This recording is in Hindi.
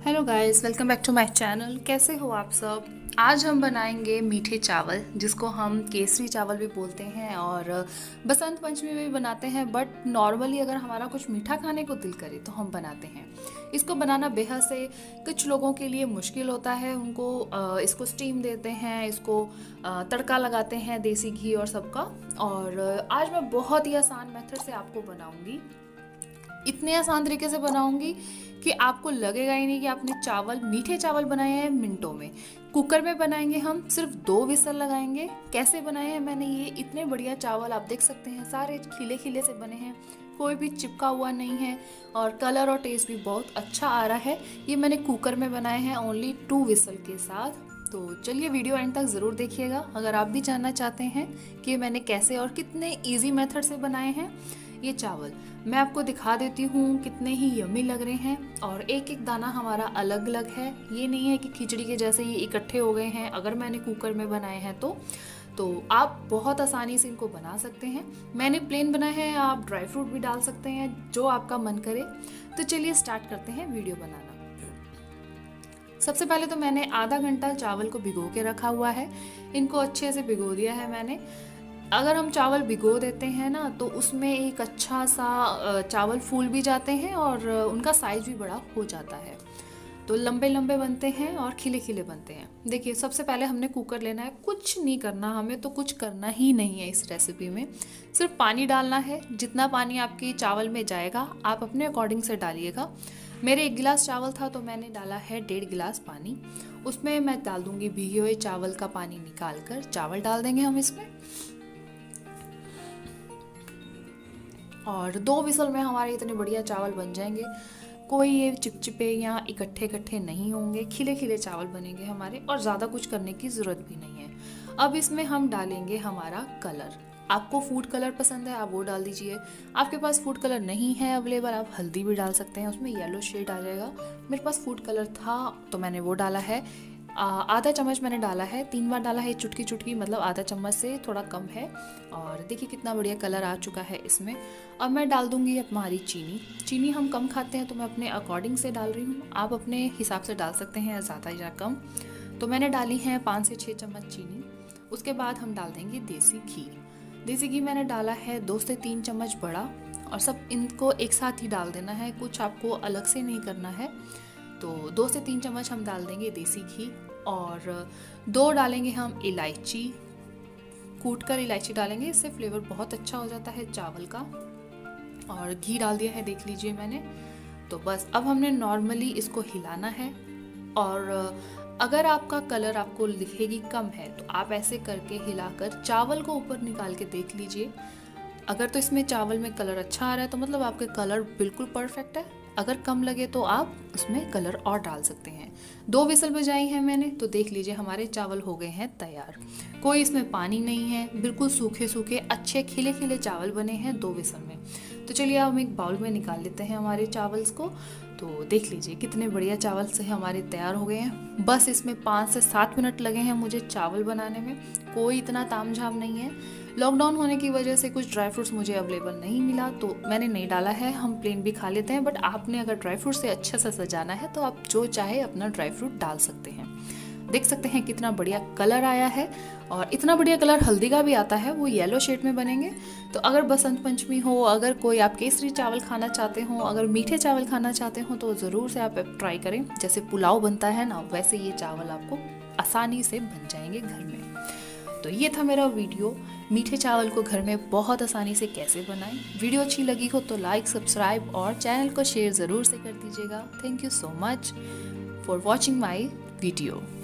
Hello guys, welcome back to my channel. कैसे हो आप सब। आज हम बनाएंगे मीठे चावल, जिसको हम केसरी चावल भी बोलते हैं और बसंत पंचमी में भी बनाते हैं। बट नॉर्मली अगर हमारा कुछ मीठा खाने को दिल करे तो हम बनाते हैं। इसको बनाना बेहद से कुछ लोगों के लिए मुश्किल होता है। उनको इसको स्टीम देते हैं, इसको तड़का लगाते हैं देसी घी और सबका। और आज मैं बहुत ही आसान मेथड से आपको बनाऊंगी। इतने आसान तरीके से बनाऊंगी कि आपको लगेगा ही नहीं कि आपने मीठे चावल बनाए हैं मिनटों में। कुकर में बनाएंगे हम, सिर्फ 2 विसल लगाएंगे। कैसे बनाए हैं मैंने ये इतने बढ़िया चावल, आप देख सकते हैं सारे खिले खिले से बने हैं, कोई भी चिपका हुआ नहीं है और कलर और टेस्ट भी बहुत अच्छा आ रहा है। ये मैंने कुकर में बनाए हैं ओनली 2 विसल के साथ। तो चलिए वीडियो एंड तक ज़रूर देखिएगा अगर आप भी जानना चाहते हैं कि मैंने कैसे और कितने इजी मेथड से बनाए हैं ये चावल। मैं आपको दिखा देती हूँ कितने ही यम्मी लग रहे हैं और एक एक दाना हमारा अलग अलग है। ये नहीं है कि खिचड़ी के जैसे ये इकट्ठे हो गए हैं अगर मैंने कुकर में बनाए हैं तो आप बहुत आसानी से इनको बना सकते हैं। मैंने प्लेन बनाए हैं, आप ड्राई फ्रूट भी डाल सकते हैं, जो आपका मन करे। तो चलिए स्टार्ट करते हैं वीडियो बनाना। सबसे पहले तो मैंने आधा घंटा चावल को भिगो के रखा हुआ है। इनको अच्छे से भिगो दिया है मैंने। अगर हम चावल भिगो देते हैं ना तो उसमें एक अच्छा सा चावल फूल भी जाते हैं और उनका साइज भी बड़ा हो जाता है, तो लंबे लंबे बनते हैं और खिले खिले बनते हैं। देखिए सबसे पहले हमने कुकर लेना है, कुछ नहीं करना, हमें तो कुछ करना ही नहीं है इस रेसिपी में। सिर्फ पानी डालना है। जितना पानी आपके चावल में जाएगा आप अपने अकॉर्डिंग से डालिएगा। मेरे 1 गिलास चावल था तो मैंने डाला है 1.5 गिलास पानी। उसमें मैं डाल दूंगी भीगे हुए चावल का पानी निकाल कर, चावल डाल देंगे हम इसमें। और 2 विसल में हमारे इतने बढ़िया चावल बन जाएंगे। कोई ये चिपचिपे या इकट्ठे इकट्ठे नहीं होंगे, खिले खिले चावल बनेंगे हमारे और ज़्यादा कुछ करने की ज़रूरत भी नहीं है। अब इसमें हम डालेंगे हमारा कलर। आपको फूड कलर पसंद है आप वो डाल दीजिए। आपके पास फूड कलर नहीं है अवेलेबल, आप हल्दी भी डाल सकते हैं, उसमें येलो शेड आ जाएगा। मेरे पास फूड कलर था तो मैंने वो डाला है। आधा चम्मच मैंने डाला है, 3 बार डाला है, चुटकी चुटकी, मतलब आधा चम्मच से थोड़ा कम है। और देखिए कितना बढ़िया कलर आ चुका है इसमें। अब मैं डाल दूंगी हमारी चीनी। चीनी हम कम खाते हैं तो मैं अपने अकॉर्डिंग से डाल रही हूँ, आप अपने हिसाब से डाल सकते हैं ज़्यादा या कम। तो मैंने डाली है 5 से 6 चम्मच चीनी। उसके बाद हम डाल देंगे देसी घी। देसी घी मैंने डाला है 2 से 3 चम्मच बड़ा, और सब इनको एक साथ ही डाल देना है, कुछ आपको अलग से नहीं करना है। तो 2 से 3 चम्मच हम डाल देंगे देसी घी और 2 डालेंगे हम इलायची। कूट कर इलायची डालेंगे, इससे फ्लेवर बहुत अच्छा हो जाता है चावल का। और घी डाल दिया है देख लीजिए मैंने। तो बस अब हमने नॉर्मली इसको हिलाना है। और अगर आपका कलर आपको दिखेगी कम है तो आप ऐसे करके हिलाकर चावल को ऊपर निकाल के देख लीजिए। अगर तो इसमें चावल में कलर अच्छा आ रहा है तो मतलब आपके कलर बिल्कुल परफेक्ट है। अगर कम लगे तो आप उसमें कलर और डाल सकते हैं। 2 विसल बजाई है मैंने, तो देख लीजिए हमारे चावल हो गए हैं तैयार। कोई इसमें पानी नहीं है, बिल्कुल सूखे सूखे अच्छे खिले खिले चावल बने हैं 2 विसल में। तो चलिए हम एक बाउल में निकाल लेते हैं हमारे चावल्स को। तो देख लीजिए कितने बढ़िया चावल से हमारे तैयार हो गए हैं। बस इसमें 5 से 7 मिनट लगे हैं मुझे चावल बनाने में, कोई इतना तामझाम नहीं है। लॉकडाउन होने की वजह से कुछ ड्राई फ्रूट्स मुझे अवेलेबल नहीं मिला तो मैंने नहीं डाला है, हम प्लेन भी खा लेते हैं। बट आपने अगर ड्राई फ्रूट से अच्छा सा सजाना है तो आप जो चाहे अपना ड्राई फ्रूट डाल सकते हैं। देख सकते हैं कितना बढ़िया कलर आया है और इतना बढ़िया कलर हल्दी का भी आता है, वो येलो शेड में बनेंगे। तो अगर बसंत पंचमी हो, अगर कोई आप केसरी चावल खाना चाहते हो, अगर मीठे चावल खाना चाहते हो तो ज़रूर से आप ट्राई करें। जैसे पुलाव बनता है ना, वैसे ये चावल आपको आसानी से बन जाएंगे घर में। तो ये था मेरा वीडियो, मीठे चावल को घर में बहुत आसानी से कैसे बनाएं। वीडियो अच्छी लगी हो तो लाइक, सब्सक्राइब और चैनल को शेयर ज़रूर से कर दीजिएगा। Thank you so much for watching my video.